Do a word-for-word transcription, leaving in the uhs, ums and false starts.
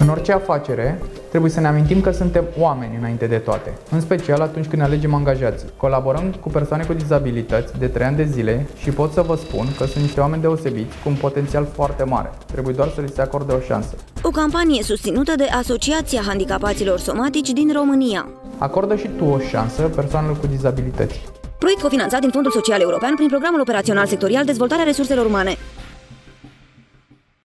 orice afacere, trebuie să ne amintim că suntem oameni înainte de toate, în special atunci când ne alegem angajații. Colaborăm cu persoane cu dizabilități de trei ani de zile și pot să vă spun că sunt niște oameni deosebiți cu un potențial foarte mare. Trebuie doar să li se acorde o șansă. O campanie susținută de Asociația Handicapaților Somatici din România. Acordă și tu o șansă persoanelor cu dizabilități. Proiect cofinanțat din Fondul Social European prin Programul Operațional Sectorial Dezvoltarea Resurselor Umane.